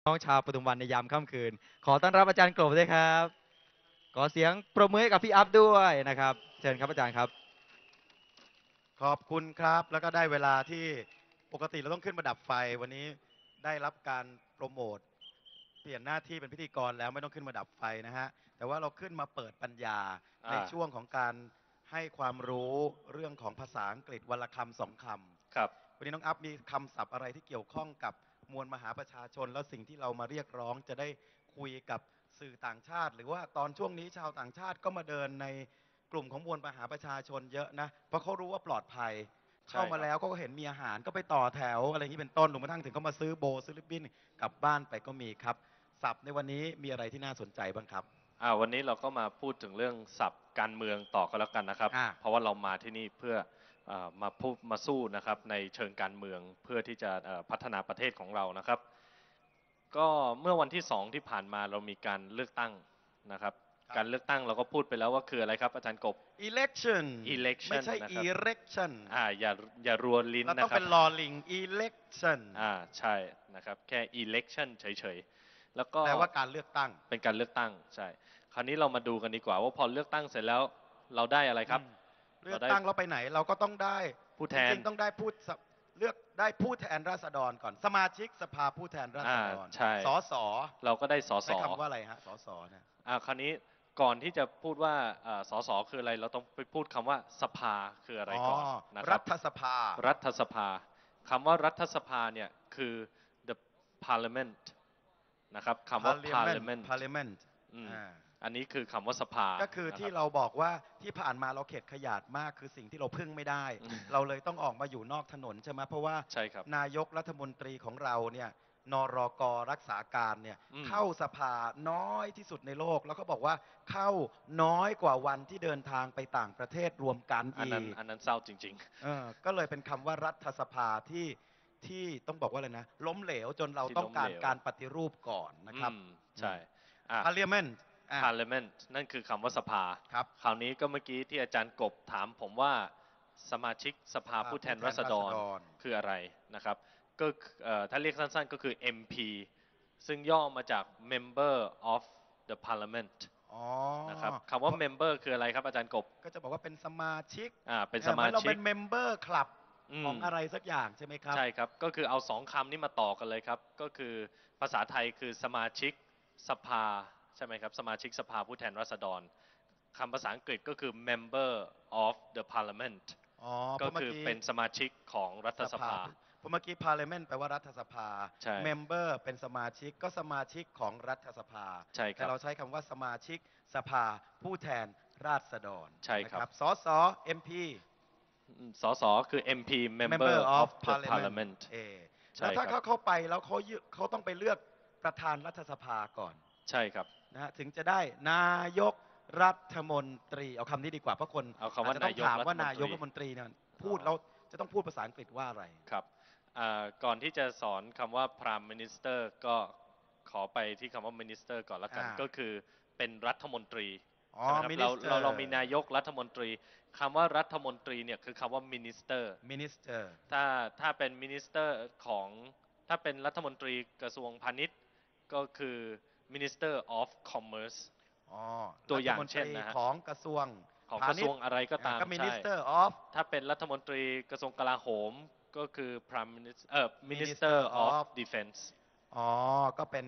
น้องชาวปทุมวันในยามค่ำคืนขอต้อนรับอาจารย์กบด้วยครับขอเสียงปรบมือให้กับพี่อัพด้วยนะครับเชิญครับอาจารย์ครับขอบคุณครับแล้วก็ได้เวลาที่ปกติเราต้องขึ้นมาดับไฟวันนี้ได้รับการโปรโมทเปลี่ยนหน้าที่เป็นพิธีกรแล้วไม่ต้องขึ้นมาดับไฟนะฮะแต่ว่าเราขึ้นมาเปิดปัญญาในอ่าช่วงของการให้ความรู้เรื่องของภาษาอังกฤษวันละคำสองคครับำวันนี้น้องอัพมีคำศัพท์อะไรที่เกี่ยวข้องกับมวลมหาประชาชนแล้วสิ่งที่เรามาเรียกร้องจะได้คุยกับสื่อต่างชาติ หรือว่าตอนช่วงนี้ชาวต่างชาติก็มาเดินในกลุ่มของมวลมหาประชาชนเยอะนะเพราะเขารู้ว่าปลอดภัย เข้าใช่ครับมาแล้วก็เห็นมีอาหารก็ไปต่อแถวอะไรอย่างนี้เป็นต้นรวมกระทั่งถึงเขามาซื้อโบซื้อลิปบิ้นกลับบ้านไปก็มีครับศัพท์ในวันนี้มีอะไรที่น่าสนใจบ้างครับวันนี้เราก็มาพูดถึงเรื่องศัพท์การเมืองต่อกันแล้วกันนะครับอ่าเพราะว่าเรามาที่นี่เพื่อมาพูดมาสู้นะครับในเชิงการเมืองเพื่อที่จะพัฒนาประเทศของเรานะครับก็เมื่อวันที่2ที่ผ่านมาเรามีการเลือกตั้งนะครับการเลือกตั้งเราก็พูดไปแล้วว่าคืออะไรครับอาจารย์กบ election ไม่ election ใช่นะครับ erection อย่ารัวลิ้นเราต้องนะครับเป็นลอลิง election ใช่นะครับแค่ election เฉยๆแล้วก็แปลว่าการเลือกตั้งเป็นการเลือกตั้งใช่คราวนี้เรามาดูกันดีกว่าว่าพอเลือกตั้งเสร็จแล้วเราได้อะไรครับเลือกตั้งเราไปไหนเราก็ต้องได้ผู้แทนจริงๆต้องได้เลือกได้ผู้แทนราษฎรก่อนสมาชิกสภาผู้แทนราษฎรใช่สสเราก็ได้สสใช้คำว่าอะไรฮะสสเนี่ยคราวนี้ก่อนที่จะพูดว่าสสคืออะไรเราต้องไปพูดคำว่าสภาคืออะไรก่อนนะครัรับฐสภารัฐสภาคำว่ารัฐสภาเนี่ยคือ the parliament นะครับคำว่า parliament parliament อืมอ่าอันนี้คือคำว่าสภาก็คือที่นะครับเราบอกว่าที่ผ่านมาเราเข็ดขยาดมากคือสิ่งที่เราพึ่งไม่ได้อืมเราเลยต้องออกมาอยู่นอกถนนใช่ไหมเพราะว่าใช่ครับนายกรัฐมนตรีของเราเนี่ยนรกรักษาการเนี่ยอืมเข้าสภาน้อยที่สุดในโลก แล้วก็บอกว่าเข้าน้อยกว่าวันที่เดินทางไปต่างประเทศรวมกันอันอีกนั้นอันนั้นเศร้าจริงก็เลยเป็นคำว่ารัฐสภาที่ต้องบอกว่าอะไรนะล้มเหลวจนเราที่ต้องการล้มเหลวการปฏิรูปก่อนนะๆครับใช่อ่ะ Parliament อ่า Parliament นั่นคือคำว่าสภาครับคราวนี้ก็เมื่อกี้ที่อาจารย์กบถามผมว่าสมาชิกสภาผู้แทนราษฎรคืออะไรนะครับก็ถ้าเรียกสั้นๆก็คือ MP ซึ่งย่อมาจาก Member of the Parliament อ๋อนะครับคำว่า Member คืออะไรครับอาจารย์กบก็จะบอกว่าเป็นสมาชิกเป็นสเหมือนเรามาชิกเป็นเมมเบอร์คลับอืมของอะไรสักอย่างใช่ไหมครับใช่ครับก็คือเอาสองคำนี้มาต่อกันเลยครับก็คือภาษาไทยคือสมาชิกสภาใช่ไหมครับสมาชิกสภาผู้แทนราษฎรคำภาษาอังกฤษก็คือ member of the parliament อ๋อเพก็ราะเมื่อกี้คือเป็นสมาชิกของรัฐสภาสภาเพราะเมื่อกี้ Parliament แปลว่ารัฐสภาใช่ Member เป็นสมาชิกก็สมาชิกของรัฐสภาแต่ใช่ครับเราใช้คำว่าสมาชิกสภาผู้แทนราษฎรใช่นะครับสส MP สสคือ MP member Member of of the Parliament parliament แล้ใช่วถ้าครับเขาไปแล้วเขาต้องไปเลือกประธานรัฐสภาก่อนใช่ครับนะฮะถึงจะได้นายกรัฐมนตรีเอาคำนี้ดีกว่าเพราะคนเอาคำอาจว่าจะต้องถามว่านานายยกกรัฐมนตรีเนี่ยพูอ๋อดแล้วจะต้องพูดภาษาอังกฤษว่าอะไรครับก่อนที่จะสอนคำว่า prime minister ก็ขอไปที่คำว่า minister ก่อนละกันก็คือเป็นรัฐมนตรีอ๋อใช่ไหมครับ minister เรามีนายกรัฐมนตรีคำว่ารัฐมนตรีเนี่ยคือคำว่า minister minister ถ้าเป็น minister ของถ้าเป็นรัฐมนตรีกระทรวงพาณิชย์ก็คือ minister of commerce อ๋อตัวอย่างรัฐมนตรีเช่นนะฮะของกระทรวงของพาณิชย์กระทรวงอะไรก็ตามก็ใช่ minister of ถ้าเป็นรัฐมนตรีกระทรวงกลาโหมก็คือ prime minister minister minister of of defense อ๋อก็เป็น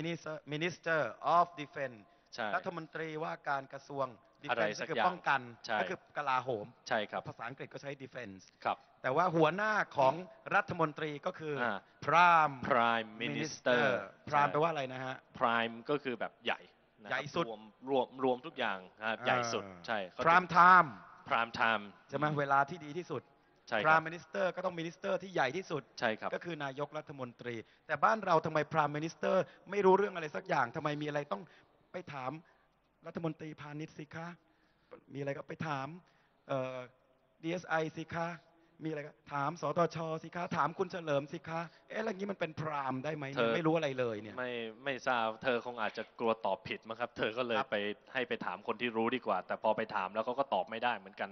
minister of defense ใช่รัฐมนตรีว่าการกระทรวงอะไร defense สัก็กคืออย่างป้องกันใช่ก็คือกลาโหมใช่ครับภาษาอังกฤษก็ใช้ defense ครับแต่ว่าหัวหน้าของรัฐมนตรีก็คืออ่า prime prime minister ใช่ prime แปลว่าอะไรนะฮะ prime ก็คือแบบใหญ่นะใหญ่ครับสุดรวมทุกอย่างใหญ่สุดใช่เขาจะ prime time prime time ใช่ไหมเวลาที่ดีที่สุดใช่ครับ prime minister ก็ต้อง minister ที่ใหญ่ที่สุดใช่ครับก็คือนายกรัฐมนตรี แต่บ้านเราทำไม prime minister ไม่รู้เรื่องอะไรสักอย่างทำไมมีอะไรต้องไปถามรัฐมนตรีพาณิชย์สิคะมีอะไรก็ไปถามDSI สิคะมีอะไรก็ถามสตชสิคะถามคุณเฉลิมสิคะอะไรอย่างนี้มันเป็นพรามได้ไหมเนี่ยไม่รู้อะไรเลยเนี่ยไม่ทราบเธอคงอาจจะกลัวตอบผิดมั้งครับเธอก็เลยครับไปให้ไปถามคนที่รู้ดีกว่า แต่พอไปถามแล้วเขาก็ตอบไม่ได้เหมือนกัน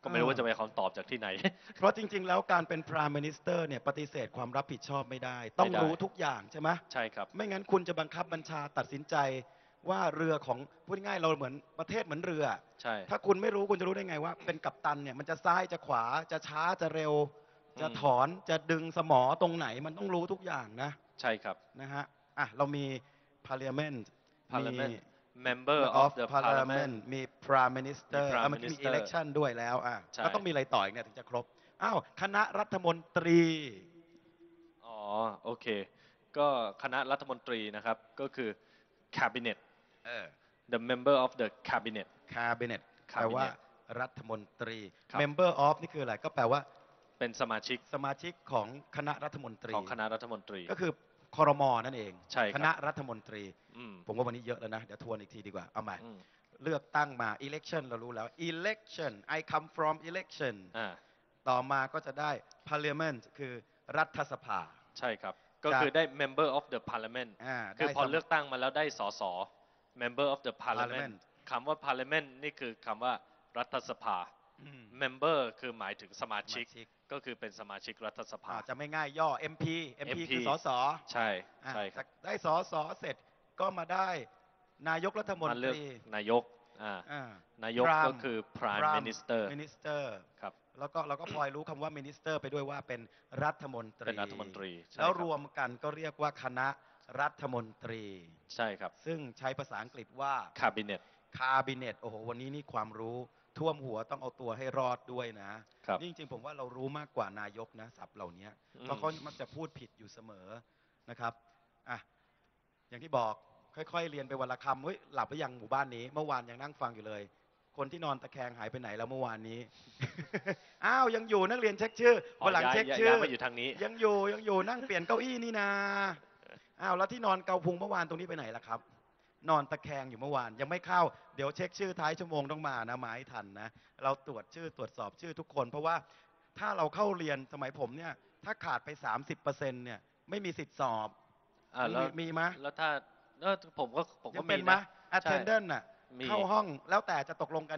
ก็ไม่รู้ว่าจะไปคำตอบจากที่ไหนเพราะจริง ๆ แล้วการเป็น Prime Minister เนี่ยปฏิเสธความรับผิดชอบไม่ได้ ต้องไม่ได้รู้ทุกอย่างใช่ไหมใช่ครับไม่งั้นคุณจะบังคับบัญชาตัดสินใจว่าเรือของพูดง่ายๆเราเหมือนประเทศเหมือนเรือใช่ถ้าคุณไม่รู้คุณจะรู้ได้ไงว่าเป็นกัปตันเนี่ยมันจะซ้ายจะขวาจะช้าจะเร็ว จะถอนจะดึงสมอตรงไหนมันต้องรู้ทุกอย่างนะใช่ครับนะฮะอ่ะเรามี Parliament มี Parliament Member of of the Parliament Parliament มี Prime Minister มี Prime มันก็มี Minister Election ด้วยแล้วอ่ะใช่ก็ต้องมีอะไรต่ออีกเนี่ยถึงจะครบอ้าวคณะรัฐมนตรีอ๋อโอเค ก็คณะรัฐมนตรีนะครับ ก็คือ Cabinet เออ the member of the Cabinet Cabinet แปล Cabinet ว่ารัฐมนตรีครับ Member of นี่คืออะไรก็แปลว่าเป็นสมาชิกสมาชิกของคณะรัฐมนตรีของคณะรัฐมนตรีก็คือคอรมอนั่นเองใช่ครับคณะรัฐมนตรีอืมผมว่าวันนี้เยอะแล้วนะ เดี๋ยวทวนอีกทีดีกว่า เอาใหม่อืมเลือกตั้งมา election เรารู้แล้ว election I come from election อ่าต่อมาก็จะได้ parliament คือรัฐสภาใช่ครับ ก็จากคือได้ member of the parliament คือได้พอสมเลือกตั้งมาแล้วได้สส member of the parliament Parliament คำว่า parliament นี่คือคำว่ารัฐสภาอืม member คือหมายถึงสมาสชิกมาชิกก็คือเป็นสมาชิกรัฐสภาจะไม่ง่ายย่อ MP MP คือสสใช่อ่ะใช่ครับได้สสเสร็จก็มาได้นายกรัฐมนมาตเลือกรีนายกอ่าอ่านายก Prime ก็คือ prime minister minister ครับแล้วก็เราก็พลอยรู้คำว่า minister ไปด้วยว่าเป็นรัฐมนตรีเป็นรัฐมนตรีใช่แล้วคบรวมกันก็เรียกว่าคณะรัฐมนตรีใช่ครับซึ่งใช้ภาษาอังกฤษว่า cabinet cabinet โอ้โห วันนี้นี่ความรู้ท่วมหัวต้องเอาตัวให้รอดด้วยนะครับนี่จริงๆ ผมว่าเรารู้มากกว่านายกนะศัพท์เหล่านี้อืมเพราะเขามักจะพูดผิดอยู่เสมอนะครับอ่ะอย่างที่บอกค่อยๆ เรียนไปวันละคำเฮ้ยหลับหรือยังหมู่บ้านนี้เมื่อวานยังนั่งฟังอยู่เลย คนที่นอนตะแคงหายไปไหนแล้วเมื่อวานนี้ อ้าวยังอยู่นักเรียนเช็คชื่อวันหลังเช็คชื่อย้ายมาอยู่ทางนี้ยังอยู่นั่งเปลี่ยนเก้าอี้นี่นาอ้าวแล้วที่นอนเกาพุงเมื่อวานตรงนี้ไปไหนล่ะครับ นอนตะแคงอยู่เมื่อวานยังไม่เข้าเดี๋ยวเช็คชื่อท้ายชั่วโมงต้องมานะมาให้ทันนะเราตรวจชื่อตรวจสอบชื่อทุกคน เพราะว่าถ้าเราเข้าเรียนสมัยผมเนี่ยถ้าขาดไป 30%เนี่ยไม่มีสิทธิ์สอบแล้วมีไหมแล้วถ้าผมก็ยัมีเป็นไหมนะ attendance น่ะมีเข้าห้องแล้วแต่จะตกลงกัน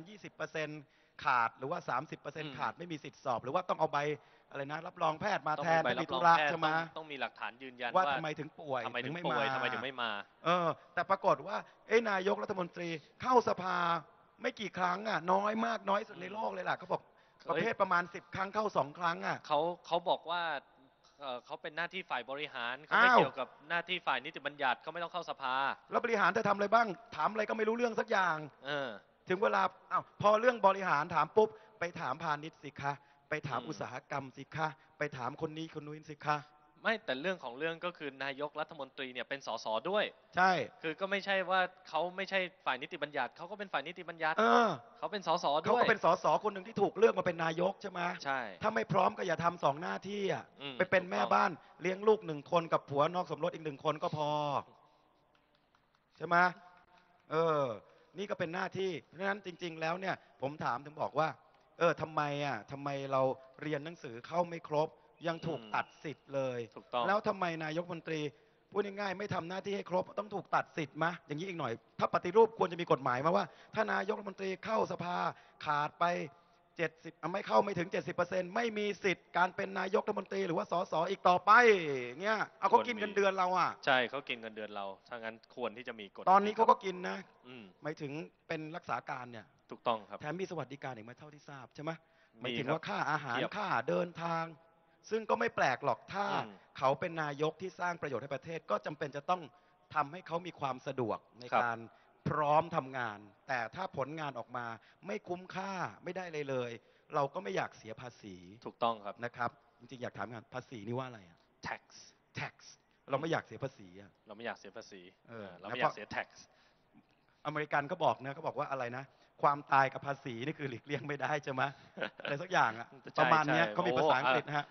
20%ขาดหรือว่า 30%ขาดไม่มีสิทธิ์สอบ หรือว่าต้องเอาใบอะไรนะรับรองแพทย์มาต้องแทนใบถ้ารัมีบรธุองระแพทย์ใช่ไหมต้องมีหลักฐานยืนยันว่าทำไมถึงป่วยทำไมถึงไม่ป่วยมาทำไมถึงไม่มาแต่ปรากฏว่าเอ้ยนายกรัฐมนตรีเข้าสภาไม่กี่ครั้งอ่ะน้อยมากน้อยสุดในโลกเลยล่ะเขาบอกประเภทประมาณ 10 ครั้งเข้า 2 ครั้งอ่ะเขาบอกว่าเขาเป็นหน้าที่ฝ่ายบริหารเขาไม่อ้าวเกี่ยวกับหน้าที่ฝ่ายนิติบัญญัติเขาไม่ต้องเข้าสภาแล้วบริหารเธอทำอะไรบ้างถามอะไรก็ไม่รู้เรื่องสักอย่างเออถึงเวลาอ้าวพอเรื่องบริหารถามปุ๊บไปถามพาณิชย์สิคะไปถามอืมอุตสาหกรรมสิคะไปถามคนนี้คนนู้นสิคะไม่แต่เรื่องของเรื่องก็คือนายกรัฐมนตรีเนี่ยเป็นสสด้วยใช่คือก็ไม่ใช่ว่าเขาไม่ใช่ฝ่ายนิติบัญญัติเขาก็เป็นฝ่ายนิติบัญญัติเออเขาเป็นสสเขาด้วยก็เป็นสสคนหนึ่งที่ถูกเลือกมาเป็นนายกใช่ไหมใช่ถ้าไม่พร้อมก็อย่าทำสองหน้าที่อ่ะอืมไปเป็นถูกต้องแม่บ้านเลี้ยงลูก1 คนกับผัวนอกสมรสอีก1 คนก็พอ ใช่ไหมนี่ก็เป็นหน้าที่เพราะฉะนั้นจริง ๆ แล้วเนี่ยผมถามถึงบอกว่าทำไมเราเรียนหนังสือเข้าไม่ครบ ยังถูกตัดสิทธิ์เลยถูกต้องแล้วทำไมนายกรัฐมนตรีพูดง่ายๆไม่ทำหน้าที่ให้ครบต้องถูกตัดสิทธิ์มะอย่างนี้อีกหน่อย ถ้าปฏิรูปควรจะมีกฎหมายมาว่า ถ้านายกรัฐมนตรีเข้าสภาขาดไป70ไม่เข้าไม่ถึง 70%ไม่มีสิทธิ์การเป็นนายกรัฐมนตรีหรือว่าสสอีกต่อไปเงี้ยเอาเขากินเงินเดือนเราอ่ะใช่เขากินเงินเดือนเราถ้างั้นควรที่จะมีกฎตอนนี้เขาก็กินนะอืมหมายถึงเป็นรักษาการเนี่ยถูกต้องครับแถมมีสวัสดิการอีกไหมเท่าที่ทราบใช่ไหมหมายมีถึงครับว่าค่าอาหารเทียบค่าเดินทาง ซึ่งก็ไม่แปลกหรอกถ้าอืมเขาเป็นนายกที่สร้างประโยชน์ให้ประเทศ ก็จำเป็นจะต้องทำให้เขามีความสะดวกในครับการพร้อมทำงาน แต่ถ้าผลงานออกมาไม่คุ้มค่าไม่ได้เลย เราก็ไม่อยากเสียภาษีถูกต้องครับนะครับ จริงๆอยากถามงานภาษีนี่ว่าอะไรอะ tax tax เราไม่อยากเสียภาษีอะเราไม่อยากเสียภาษี เราแล้วไม่อยากเสีย tax อเมริกันก็บอกนะเขาบอกว่าอะไรนะ ความตายกับภาษีนี่คือหลีกเลี่ยงไม่ได้ใช่ไหม อะไรสักอย่างอะใช่ประมาณเนี้ยใช่เขามีภาษาอังกฤษนะฮะ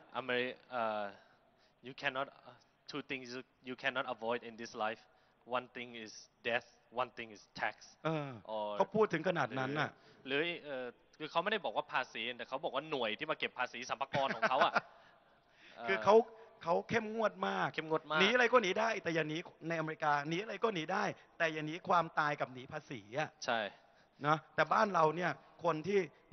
you cannot two things you cannot avoid in this life one thing is death one thing is tax or เขาพูดถึงขนาดนั้นน่ะหรือคือเขาไม่ได้บอกว่าภาษีแต่เขาบอกว่าหน่วยที่มาเก็บภาษีสรรพากรของเขาอ่ะคือเขาเข้มงวดมากเข้มงวดมากหนีอะไรก็หนีได้ แต่อย่าหนีในอเมริกาหนีอะไรก็หนีได้ แต่อย่าหนีความตายกับหนีภาษีอะใช่นะแต่บ้านเราเนี่ยคนที่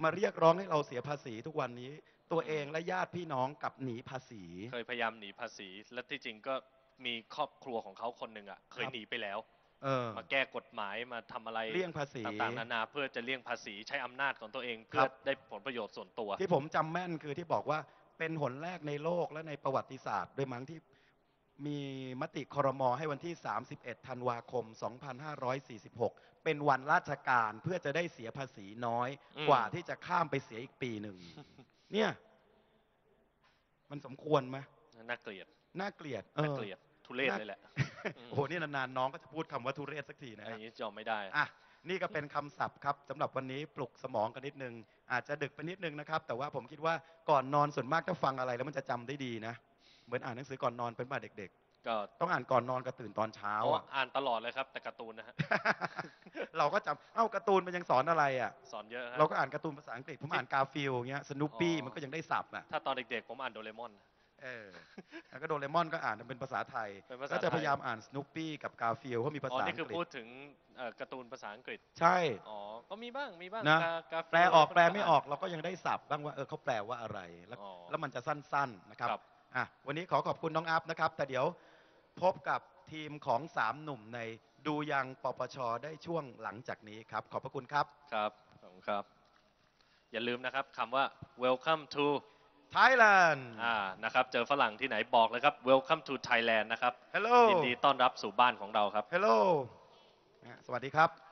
มาเรียกร้องให้เราเสียภาษีทุกวันนี้ ตัวเองและญาติพี่น้องกลับหนีภาษีเคยพยายามหนีภาษี และที่จริงก็มีครอบครัวของเขาคนหนึ่งอ่ะเคยหนีไปแล้ว มาแก้กฎหมายมาทำอะไรเลี่ยงภาษีต่างๆนานาเพื่อจะเลี่ยงภาษีใช้อำนาจของตัวเองเพื่อได้ผลประโยชน์ส่วนตัวที่ผมจำแม่นคือที่บอกว่าเป็นหนแรกในโลกและในประวัติศาสตร์ด้วยมั้งที่มีมติครม.ให้วันที่ 31 ธันวาคม 2546 เป็นวันราชการเพื่อจะได้เสียภาษีน้อยอืมกว่าที่จะข้ามไปเสียอีกปีหนึ่ง เนี่ย มันสมควรไหมน่าเกลียดน่าเกลียดน่าเกลียดทุเรศเลยแหละโอ้โห นี่นานๆน้องก็จะพูดคำว่าทุเรศสักทีนะอัฮะนนี้ยอมไม่ได้อ่ะ นี่ก็เป็นคำศัพท์ครับสำหรับวันนี้ปลุกสมองกันนิดนึง อาจจะดึกไปนิดนึงนะครับ แต่ว่าผมคิดว่าก่อนนอนส่วนมากถ้าฟังอะไรแล้วมันจะจำได้ดีนะ เหมือนอ่านหนังสือก่อนนอนเป็นบ้าเด็กก็ๆ ต้องอ่านก่อนนอนกับตื่นตอนเช้าเอาอ่ะอ่านตลอดเลยครับ แต่การ์ตูนนะฮะเราก็จำเอ้าการ์ตูนมันยังสอนอะไรอ่ะสอนเยอะฮะเราก็อ่านการ์ตูนภาษาอังกฤษผมอ่านกาฟิลอย่างเงี้ยสนุปปี้อ๋อมันก็ยังได้สับอ่ะถ้าตอนเด็กๆผมอ่านโดเรมอนเออแล้วก็โดเรมอนก็อ่านเป็นภาษาไทยเป็นภาษาก็จะไทยพยายามอ่านสนุปปี้กับกาฟิลเพราะมีภาอ๋อษาอันี่งคือกฤพูษดถึงการ์ตูนภาษาอังกฤษใช่อ๋อ ก็มีบ้าง มีบ้างนะกาฟิลแปลออกแปลไม่ออกเราก็ยังได้สับบ้างว่าเขาแปลว่าอะไรแล้วอ๋อแล้วมันจะสั้นๆนะครับครับอ่ะวันนี้ขอขอบคุณน้องอัพนะครับ แต่เดี๋ยวพบกับทีมของ3หนุ่มในดูยังปปชได้ช่วงหลังจากนี้ครับ ขอบพระคุณครับครับ ขอบคุณครับ อย่าลืมนะครับคำว่า welcome to Thailand นะครับ เจอฝรั่งที่ไหนบอกเลยครับ welcome to Thailand นะครับ Hello ยินดีต้อนรับสู่บ้านของเราครับ Hello สวัสดีครับ